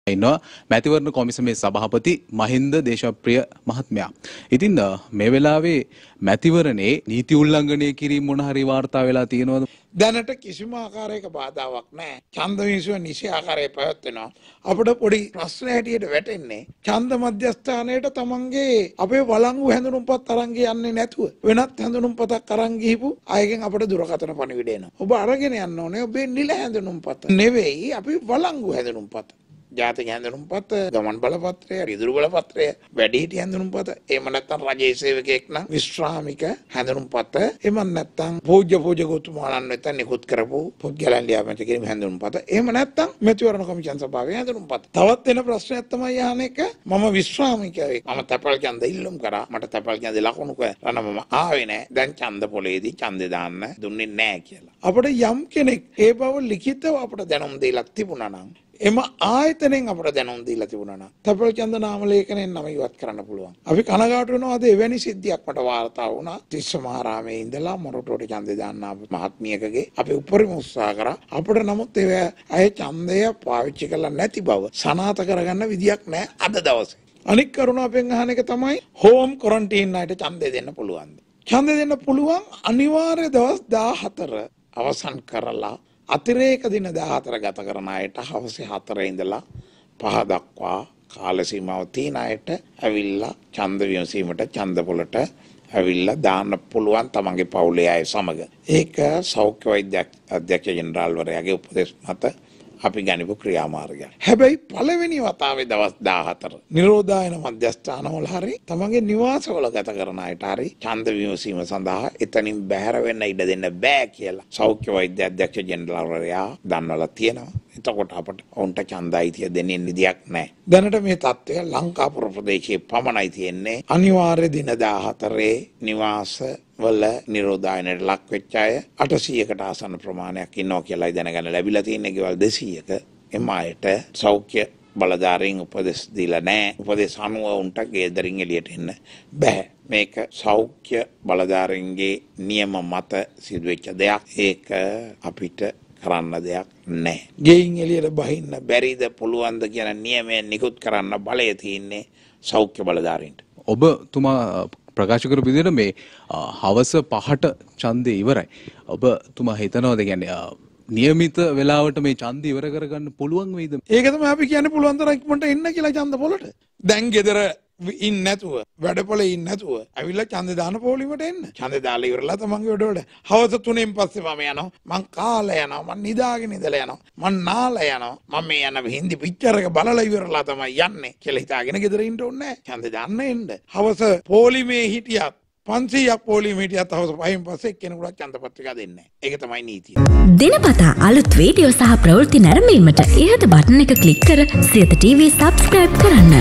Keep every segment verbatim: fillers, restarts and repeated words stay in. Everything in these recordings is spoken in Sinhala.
ඉන්නවා මැතිවරණ කොමිසමේ සභාපති මහින්ද දේශප්‍රිය මහත්මයා. ඉතින් මේ වෙලාවේ මැතිවරණේ නීති උල්ලංඝනය කිරීම මොන හරි වාර්තා වෙලා තියෙනවද? දැනට කිසිම ආකාරයක බාධාවක් නැහැ. ඡන්ද විනිසුම නිසි ආකාරයේ පැවැත්වෙනවා. අපිට පොඩි ප්‍රශ්න හැටියට වැටෙන්නේ ඡන්ද මධ්‍යස්ථානයේට තමන්ගේ අපේ වළංගු හැඳුනුම්පත් අරන් යන්නේ නැතුව වෙනත් හැඳුනුම්පතක් අරන් ගිහපු අයගෙන් අපිට දුරකථන පණිවිඩ එනවා. ඔබ අරගෙන යන්න ඕනේ ඔබේ නිල හැඳුනුම්පත නෙවෙයි අපි වළංගු හැඳුනුම්පත. ජාතික හැඳුනුම්පත, ගමන් බලපත්‍රය, රිදුරු බලපත්‍රය, වැඩිහිටි හැඳුනුම්පත, එහෙම නැත්නම් රජයේ සේවකයෙක් නම් විශ්‍රාමික හැඳුනුම්පත, එහෙම නැත්නම් පූජ්‍ය පූජකතුමාණන් වෙත නිකුත් කරපු පුද්ගලයන් ලියාපදිංචි කිරීම හැඳුනුම්පත, එහෙම නැත්නම් මැතිවරණ කොමිෂන් සභාවේ හැඳුනුම්පත. තවත් වෙන ප්‍රශ්නයක් තමයි අහන එක මම විශ්‍රාමිකයෙක්. මම තැපැල් ඡන්ද ඉල්ලුම් කරා. මට තැපැල් ඡන්ද ලකුණු කරා මම ආවේ නැහැ. දැන් ඡන්ද පොලේදී ඡන්දේ දාන්න දුන්නේ නැහැ කියලා. අපිට යම් කෙනෙක් ඒ බව ලිඛිතව අපිට දැනුම් දීලා තිබුණා නම් එම ආයතනෙන් අපට දැනුම් දීලා තිබුණා නම් තැපැල් ඡන්ද නාම ලේඛනයෙන් නම ඉවත් කරන්න පුළුවන්. අපි කනගාටු වෙනවා අද එවැනි සිද්ධියක් මට වාර්තා වුණා. තිස්ස මහරාමේ ඉඳලා මොරටුවට ඡන්දේ දාන්න ආපු මහත්මියකගේ අපි උපරිම උත්සාහ කරා. අපිට නමුත් ඒ අය ඡන්දය පාවිච්චි කරලා නැති බව සනාථ කරගන්න විදියක් නැහැ අද දවසේ. අනික් කරුණ අපෙන් අහන එක තමයි හෝම් ක්වොරන්ටයින් අයට ඡන්දේ දෙන්න පුළුවන්ද? ඡන්දේ දෙන්න පුළුවන් අනිවාර්ය දවස් දාහතර අවසන් කරලා අතිරේක දින දාහතර ගත කරන අයට හවස හතර ඉඳලා පහ දක්වා කාල සීමාව තියෙන අයට ඇවිල්ලා ඡන්ද විමසීමට ඡන්ද පොලට ඇවිල්ලා දාන්න පුළුවන් තමන්ගේ පවුලේ අය සමග. ඒක සෞඛ්‍ය වෛද්‍ය අධ්‍යක්ෂ ජෙනරාල්වරයාගේ උපදෙස් මත අපි ගනිපු ක්‍රියාමාර්ගය. හැබැයි පළවෙනි වතාවේ දවස් දාහතර නිරෝධායන මධ්‍යස්ථානවල හරි තමන්ගේ නිවාසවල ගත කරන අයට හරි ඡන්ද විමසීම සඳහා එතනින් බැහැර වෙන්න ඉඩ දෙන්න බෑ කියලා සෞඛ්‍ය වෛද්‍ය අධ්‍යක්ෂ ජෙනරාල්වරයා දන්වලා තියෙනවා. එතකොට අපට ඔවුන්ට ඡන්ද අයිතිය දෙන්නේ නිදියක් නැහැ. දැනට මේ තත්ත්වය ලංකාපුර ප්‍රදේශයේ පමණයි තියෙන්නේ. අනිවාර්ය දින දාහතරේ නිවාස වල නිරෝධායනයට ලක් වෙච්ච අය අටසීයකට ආසන්න ප්‍රමාණයක් ඉන්නවා කියලායි දැනගන්න ලැබිලා තියෙන්නේ. ගෙවල් දෙසීයක එම අයට සෞඛ්‍ය බලධාරීන් උපදෙස් දීලා නැහැ. උපදෙස් අනුව උන්ට ගෙදරින් එළියට එන්න බෑ. මේක සෞඛ්‍ය බලධාරීන්ගේ නියම මත සිදුවෙච්ච දෙයක්. ඒක අපිට කරන්න දෙයක් නැහැ. ගෙයින් එළියට බහින්න බැරිද පුළුවන්ද කියන නියමයෙන් නිකුත් කරන්න බලය තියෙන්නේ සෞඛ්‍ය බලධාරීන්ට. ඔබතුමා ප්‍රකාශ කරපු විදිහට මේ හවස පහට ඡන්දේ ඉවරයි. ඔබතුමා හිතනවාද කියන්නේ නියමිත වෙලාවට මේ ඡන්ද ඉවර කරගන්න පුළුවන් වෙයිද? ඒක තමයි අපි කියන්නේ පුළුවන් තරම් ඉක්මනට එන්න කියලා ඡන්ද පොලට. දැන් ගෙදර ඉන්න නැතුව වැඩපොලේ ඉන්න නැතුව ඇවිල්ලා ඡන්දේ දාන පොලිමට එන්න. ඡන්දේ දාලා ඉවරලා තමන්ගේ වැඩවලට හවස තුනෙන් පස්සේ මම යනවා. මං කාලා යනවා. මං නිදාගෙන ඉඳලා යනවා. මං නාලා යනවා. මම මේ යන හින්දි පික්චර් එක බලලා ඉවරලා තමයි යන්නේ කියලා හිතාගෙන ගෙදර ඉන්න ඕනේ නැහැ. ඡන්දේ දාන්න එන්න. හවස පොලිමේ හිටියත් පන්සීයක් පොලිමේ හිටියත් හවස පහෙන් පස්සේ එක්කෙනෙකුට ඡන්ද පත්‍රිකා දෙන්නේ නැහැ. ඒක තමයි නීතිය. දිනපතා අලුත් වීඩියෝ සහ ප්‍රවෘත්ති නැරඹීමට ඉහත බටන් එක ක්ලික් කර සියත ටීවී සබ්ස්ක්‍රයිබ් කරන්න.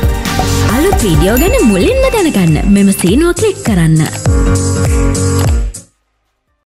අලුත් වීඩියෝ ගැන මුලින්ම දැනගන්න මෙම සීනුව ක්ලික් කරන්න.